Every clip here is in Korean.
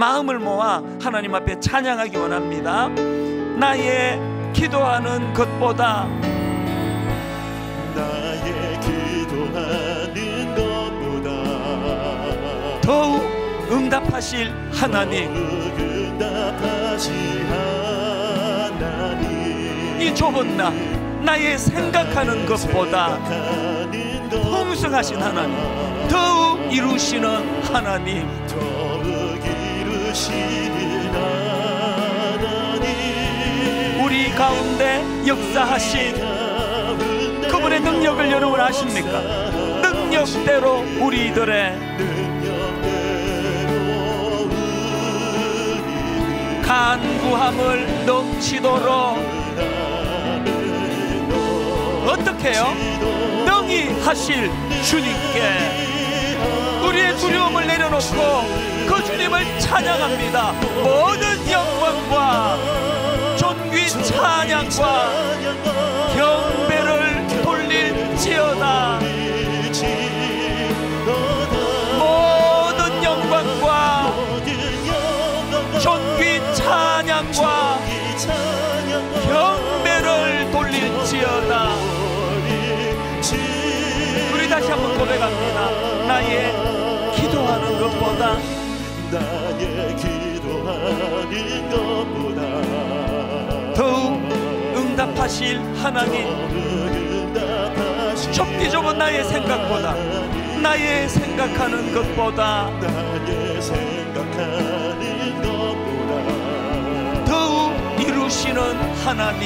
마음을 모아 하나님 앞에 찬양하기 원합니다. 나의 기도하는 것보다, 나의 기도하는 것보다 더욱 응답하실 하나님, 이 좁은 나의 생각하는 것보다 풍성하신 하나님, 더욱 이루시는 하나님, 우리 가운데 역사하신 그분의 능력을 여러분 아십니까? 능력대로 우리들의 간구함을 넘치도록 어떻게 해요? 능히 하실 주님께 우리의 두려움을 내려놓고 그 주님을 찬양합니다. 모든 영광과 존귀 찬양과 경배를 돌릴지어다. 모든 영광과 존귀 찬양과 경배를 돌릴지어다. 우리 다시 한번 고백합니다. 나의 기도하는 것보다, 나의 기도하는 것보다 더욱 응답하실 하나님, 좁디 좁은 나의 생각보다, 나의 생각하는 것보다 더욱 이루시는 하나님,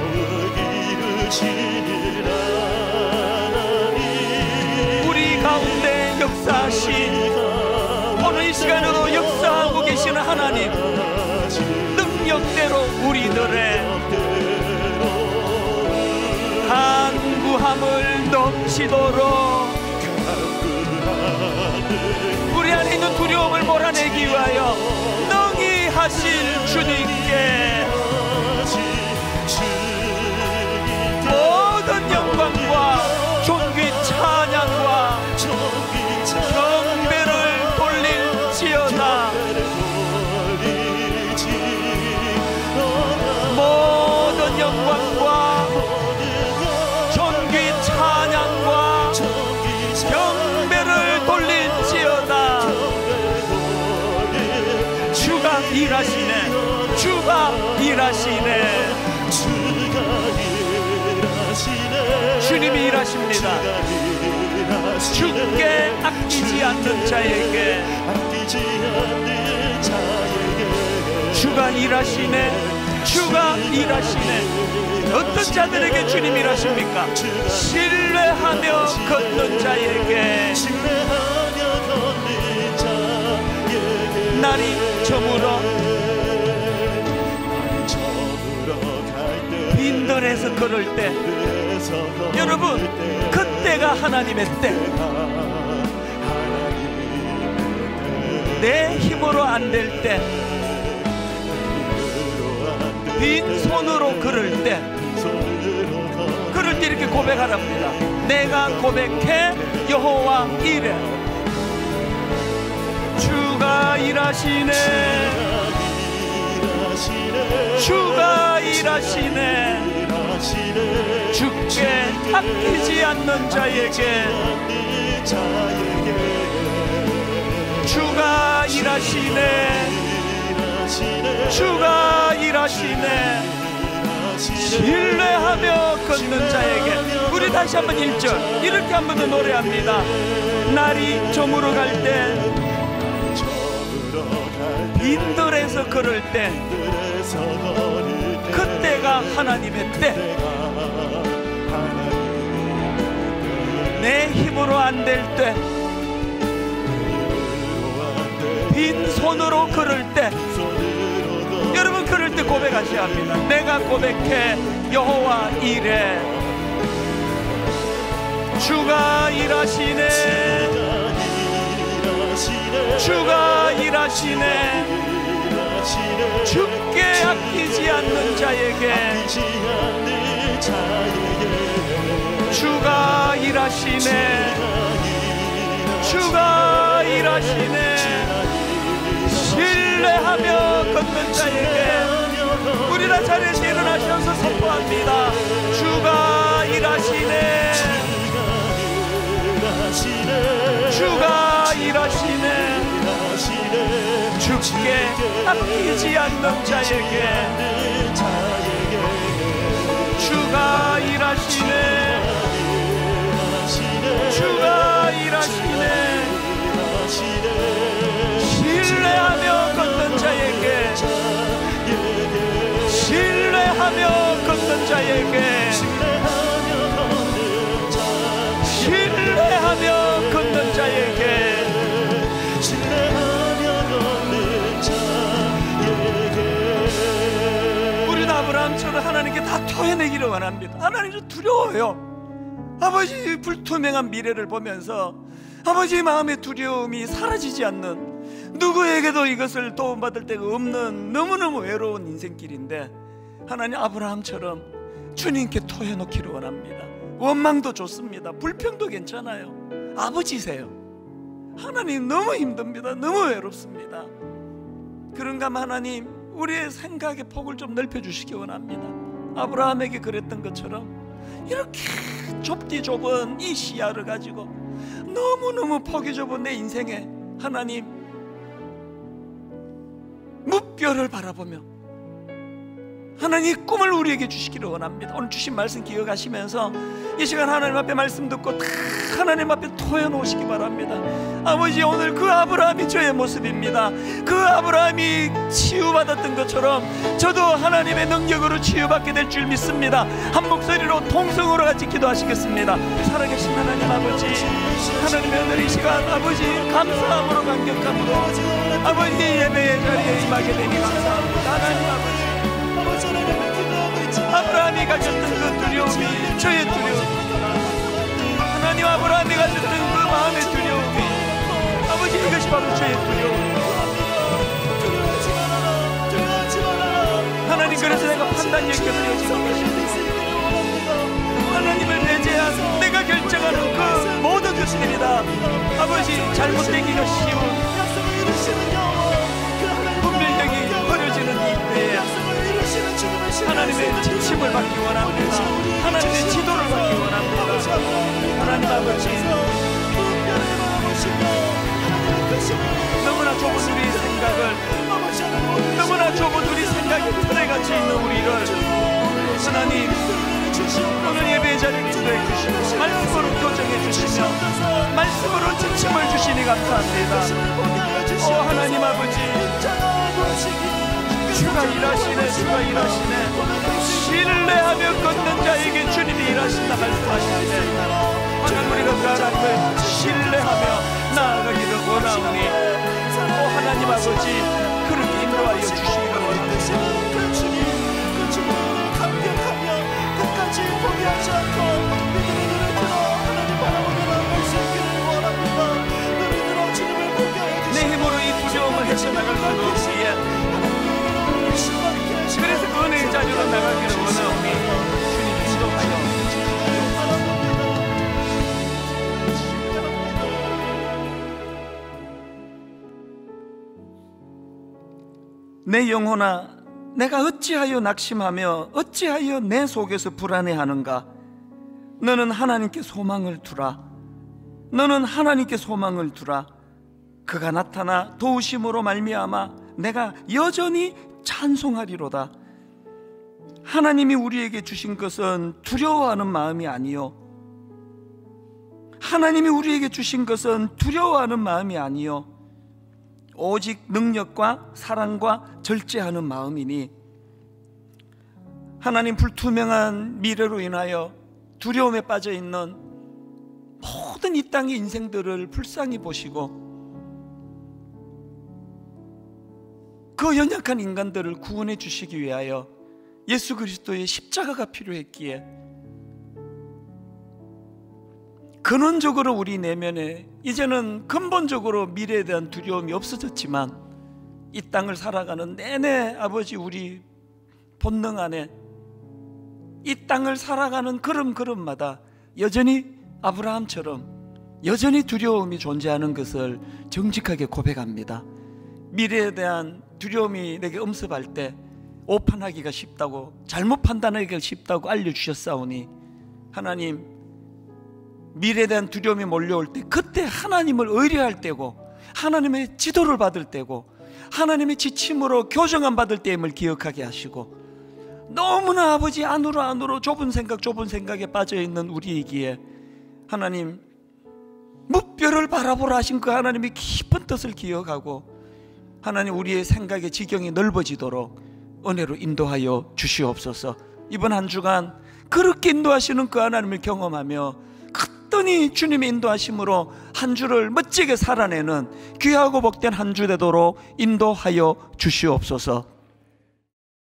우리 가운데 역사하신, 오늘 이 시간에도 역사하고 계시는 하나님, 능력대로 우리들의 간구함을 넘치도록 우리 안에 있는 두려움을 몰아내기 위하여 능히 하실 주님께 모든 영광과 존귀 찬양과 경배를 돌릴지어다. 모든 영광과 존귀 찬양과 경배를 돌릴지어다. 주가 일하시네, 주가 일하시네, 주님이 일하십니다. 주께 아끼지 않는 자에게 주가 일하시네, 주가 일하시네. 어떤 자들에게 주님이 일하십니까? 신뢰하며 걷는 자에게, 날이 저물어 빈들에서 걸을 때, 여러분 그때가 하나님의 때. 내 힘으로 안 될 때, 빈손으로 걸을 때, 그럴 때 이렇게 고백하랍니다. 내가 고백해 여호와 이래. 주가 일하시네, 주가 일하시네. 주께 아끼지 않는 자에게 주가 일하시네, 주가 일하시네. 신뢰하며 걷는 자에게. 우리 다시 한번 1절 이렇게 한 번 더 노래합니다. 날이 저물어 갈 때, 빈들에서 걸을 때, 그때가 하나님의 때. 내 힘으로 안 될 때, 빈손으로 걸을 때, 여러분 그럴 때 고백하셔야 합니다. 내가 고백해 여호와 이래. 주가 일하시네, 주가 일하시네. 주께 아끼지 않는 자에게 주가 일하시네, 주가 일하시네. 신뢰하며 걷는 자에게 우리가 자리에서 일어나셔서 선포합니다. 주가 일하시네. 주가 일하시네. 주께 아끼지 않는 자에게 주가 일하시네. 주가 일하시네. 신뢰하며 걷는 자에게 신뢰하며 걷는 자에게 신뢰하며 걷는 자에게 우리도 아브라함처럼 하나님께 다 토해내기를 원합니다. 하나님 좀 두려워요. 아버지 불투명한 미래를 보면서 아버지 마음의 두려움이 사라지지 않는, 누구에게도 이것을 도움받을 데가 없는 너무너무 외로운 인생길인데 하나님 아브라함처럼 주님께 토해놓기를 원합니다. 원망도 좋습니다. 불평도 괜찮아요. 아버지세요. 하나님 너무 힘듭니다. 너무 외롭습니다. 그런가 하나님 우리의 생각의 폭을 좀 넓혀주시기 원합니다. 아브라함에게 그랬던 것처럼 이렇게 좁디 좁은 이 시야를 가지고 너무너무 폭이 좁은 내 인생에 하나님 무뼈를 바라보며 하나님 꿈을 우리에게 주시기를 원합니다. 오늘 주신 말씀 기억하시면서 이 시간 하나님 앞에 말씀 듣고 다 하나님 앞에 토해놓으시기 바랍니다. 아버지 오늘 그 아브라함이 저의 모습입니다. 그 아브라함이 치유받았던 것처럼 저도 하나님의 능력으로 치유받게 될 줄 믿습니다. 한 목소리로 통성으로 같이 기도하시겠습니다. 살아계신 하나님 아버지, 하나님의 오늘 이 시간 아버지 감사함으로 감격함으로 아버지 예배의 자리에 임하게 되니 감사합니다. 하나님 아버지, 아브라함이 가졌던 그 두려움이 저의 두려움입니다. 하나님 아브라함이 가졌던 그 마음의 두려움이 아버지 이것이 바로 저의 두려움입니다. 하나님 그래서 내가 판단력이 없어지는 것입니다. 하나님을 배제한 내가 결정하는 그 모든 것들이다 아버지 잘못되기가 쉬운 분별력이 버려지는 이 때에 하나님의 지침을 받기 원합니다. 하나님의 지도를 받기 원합니다. 하나님 아버지, 너무나 좁은 우리 생각을, 너무나 좁은 우리 생각의 틀에 갇혀 있는 우리를 하나님 오늘 예배의 자리를 인도해 주시고 말씀으로 교정해 주시며 말씀으로 지침을 주시니 감사합니다. 오 하나님 아버지, 주가 일하시네. 주가 일하시네. 신뢰하며 걷는 자에게 주님이 일하신다 말씀하시네. 오늘 우리가 그 하나님을 신뢰하며 나아가기를 원하오니 오 하나님 아버지 그렇게 인도하여 주시기를 원합니다. 끝까지 포기하지 않고 믿음의 눈을 들어 하나님 바라보며 나아갈 수 있기를 원합니다. 눈을 들어 주님을 보게 해주시고 내 힘으로 이 두려움을 헤쳐나갈 수는 없기에 그래서 그 은혜의 자리로 나가기를 원하오니 주님 인도하여 내 영혼아 내가 어찌하여 낙심하며 어찌하여 내 속에서 불안해하는가. 너는 하나님께 소망을 두라. 너는 하나님께 소망을 두라. 그가 나타나 도우심으로 말미암아 내가 여전히 찬송하리로다. 하나님이 우리에게 주신 것은 두려워하는 마음이 아니요, 하나님이 우리에게 주신 것은 두려워하는 마음이 아니요 오직 능력과 사랑과 절제하는 마음이니 하나님 불투명한 미래로 인하여 두려움에 빠져있는 모든 이 땅의 인생들을 불쌍히 보시고 그 연약한 인간들을 구원해 주시기 위하여 예수 그리스도의 십자가가 필요했기에 근원적으로 우리 내면에 이제는 근본적으로 미래에 대한 두려움이 없어졌지만 이 땅을 살아가는 내내 아버지 우리 본능 안에 이 땅을 살아가는 걸음걸음마다 여전히 아브라함처럼 여전히 두려움이 존재하는 것을 정직하게 고백합니다. 미래에 대한 두려움이 내게 엄습할 때 오판하기가 쉽다고, 잘못 판단하기가 쉽다고 알려주셨사오니 하나님, 미래에 대한 두려움이 몰려올 때 그때 하나님을 의뢰할 때고 하나님의 지도를 받을 때고 하나님의 지침으로 교정함 받을 때임을 기억하게 하시고, 너무나 아버지 안으로 좁은 생각에 빠져있는 우리이기에 하나님, 무뼈를 바라보라 하신 그 하나님의 깊은 뜻을 기억하고 하나님, 우리의 생각의 지경이 넓어지도록 은혜로 인도하여 주시옵소서. 이번 한 주간 그렇게 인도하시는 그 하나님을 경험하며 갔더니 주님의 인도하심으로 한 주를 멋지게 살아내는 귀하고 복된 한 주 되도록 인도하여 주시옵소서.